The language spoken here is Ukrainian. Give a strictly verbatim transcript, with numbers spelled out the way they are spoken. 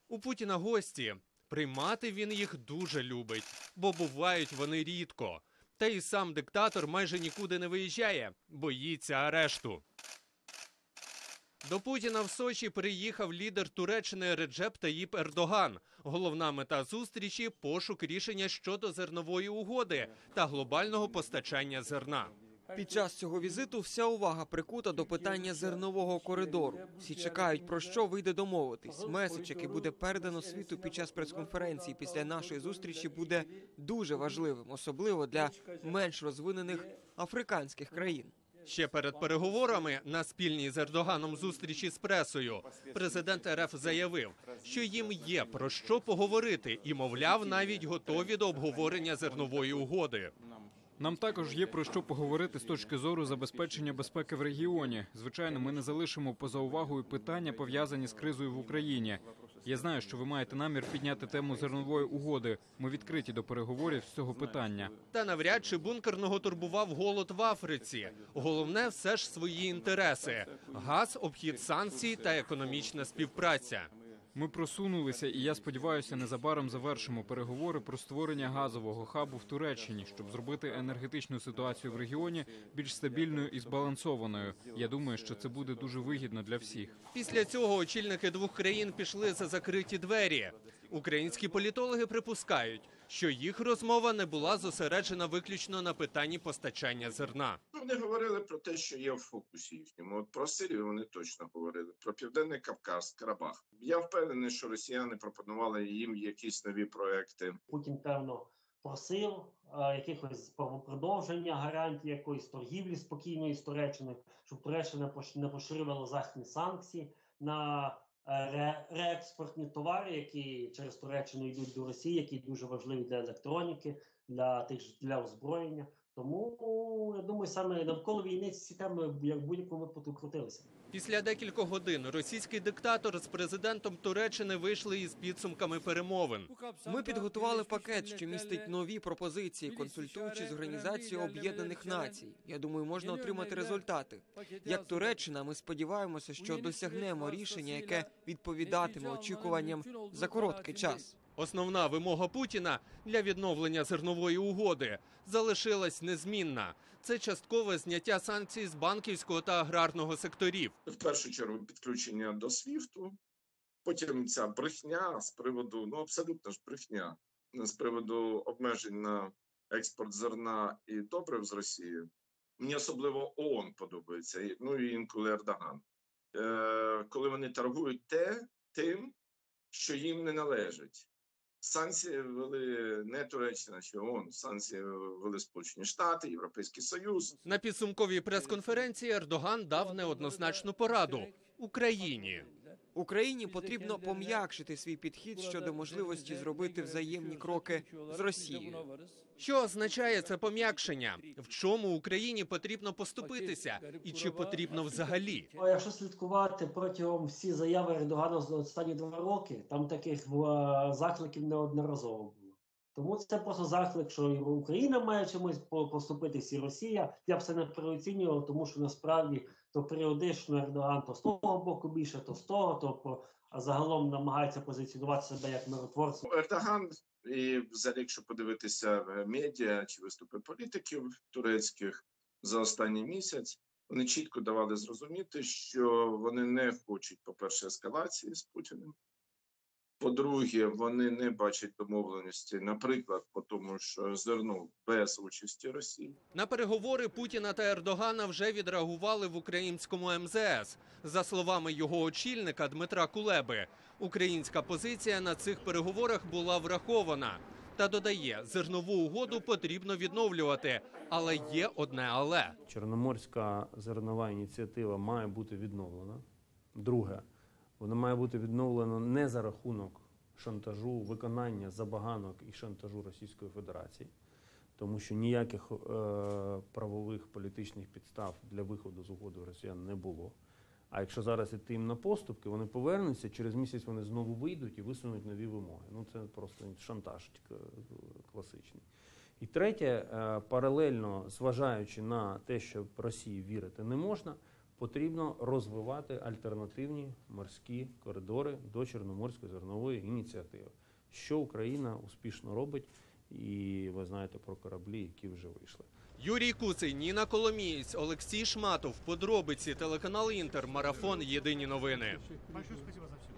У Путіна гості. Приймати він їх дуже любить, бо бувають вони рідко. Та і сам диктатор майже нікуди не виїжджає, боїться арешту. До Путіна в Сочі приїхав лідер Туреччини Реджеп Таїп Ердоган. Головна мета зустрічі – пошук рішення щодо зернової угоди та глобального постачання зерна. Під час цього візиту вся увага прикута до питання зернового коридору. Всі чекають, про що вийде домовитись. Меседж, який буде передано світу під час прес-конференції після нашої зустрічі, буде дуже важливим, особливо для менш розвинених африканських країн. Ще перед переговорами на спільній з Ердоганом зустрічі з пресою президент РФ заявив, що їм є про що поговорити і, мовляв, навіть готові до обговорення зернової угоди. Нам також є про що поговорити з точки зору забезпечення безпеки в регіоні. Звичайно, ми не залишимо поза увагою питання, пов'язані з кризою в Україні. Я знаю, що ви маєте намір підняти тему зернової угоди. Ми відкриті до переговорів з цього питання. Та навряд чи бункерного турбував голод в Африці. Головне все ж свої інтереси – газ, обхід санкцій та економічна співпраця. Ми просунулися, і я сподіваюся, незабаром завершимо переговори про створення газового хабу в Туреччині, щоб зробити енергетичну ситуацію в регіоні більш стабільною і збалансованою. Я думаю, що це буде дуже вигідно для всіх. Після цього очільники двох країн пішли за закриті двері. Українські політологи припускають, що їх розмова не була зосереджена виключно на питанні постачання зерна. Вони говорили про те, що є в фокусі їхньому. От про Сирію вони точно говорили, про Південний Кавказ, Карабах. Я впевнений, що росіяни пропонували їм якісь нові проекти. Путін, певно, просив а, якихось продовження гарантій якоїсь торгівлі спокійної з Туреччиною, щоб Туреччина не поширювала західні санкції на ре реекспортні товари, які через Туреччину йдуть до Росії, які дуже важливі для електроніки, для тих для озброєння. Тому, я думаю, саме навколо війни ці теми, як в будь-якому випадку, крутилися. Після декількох годин російський диктатор з президентом Туреччини вийшли із підсумками перемовин. Ми підготували пакет, що містить нові пропозиції, консультуючи з Організацією Об'єднаних Націй. Я думаю, можна отримати результати. Як Туреччина, ми сподіваємося, що досягнемо рішення, яке відповідатиме очікуванням за короткий час. Основна вимога Путіна для відновлення зернової угоди залишилась незмінна. Це часткове зняття санкцій з банківського та аграрного секторів. В першу чергу підключення до свіфту, потім ця брехня з приводу, ну абсолютно ж брехня, з приводу обмежень на експорт зерна і добрив з Росії. Мені особливо ООН подобається, ну і інколи Ердоган. Е, коли вони торгують те, тим, що їм не належить. Санкції ввели не Туреччина чи ООН, санкції ввели Сполучені Штати, Європейський Союз. На підсумковій прес-конференції Ердоган дав неоднозначну пораду – Україні. Україні потрібно пом'якшити свій підхід щодо можливості зробити взаємні кроки з Росією. Що означає це пом'якшення? В чому Україні потрібно поступитися? І чи потрібно взагалі? Якщо слідкувати протягом всі заяви Ердогана за останні два роки, там таких закликів неодноразово було. Тому це просто заклик, що Україна має чомусь поступитись, і Росія. Я б це не переоцінював, тому що насправді то періодично Ердоган то з того боку більше, то з того, то а загалом намагається позиціонувати себе як миротворцем. Ердоган, і взагалі, якщо подивитися медіа чи виступи політиків турецьких за останній місяць, вони чітко давали зрозуміти, що вони не хочуть, по-перше, ескалації з Путіним. По-друге, вони не бачать домовленості, наприклад, по тому, що зерно без участі Росії. На переговори Путіна та Ердогана вже відреагували в українському ем зет ес. За словами його очільника Дмитра Кулеби, українська позиція на цих переговорах була врахована. Та додає, зернову угоду потрібно відновлювати. Але є одне але. Чорноморська зернова ініціатива має бути відновлена. Друге. Вона має бути відновлена не за рахунок шантажу, виконання забаганок і шантажу Російської Федерації, тому що ніяких е, правових політичних підстав для виходу з угоди росіян не було. А якщо зараз іти їм на поступки, вони повернуться, через місяць вони знову вийдуть і висунуть нові вимоги. Ну це просто шантаж класичний. І третє, е, паралельно, зважаючи на те, що Росії вірити не можна, Потрібно розвивати альтернативні морські коридори до Чорноморської зернової ініціативи, що Україна успішно робить, і ви знаєте про кораблі, які вже вийшли. Юрій Куций, Ніна Коломієць, Олексій Шматов. Подробиці, телеканал Інтер, Марафон, Єдині новини. Большое спасибо за все.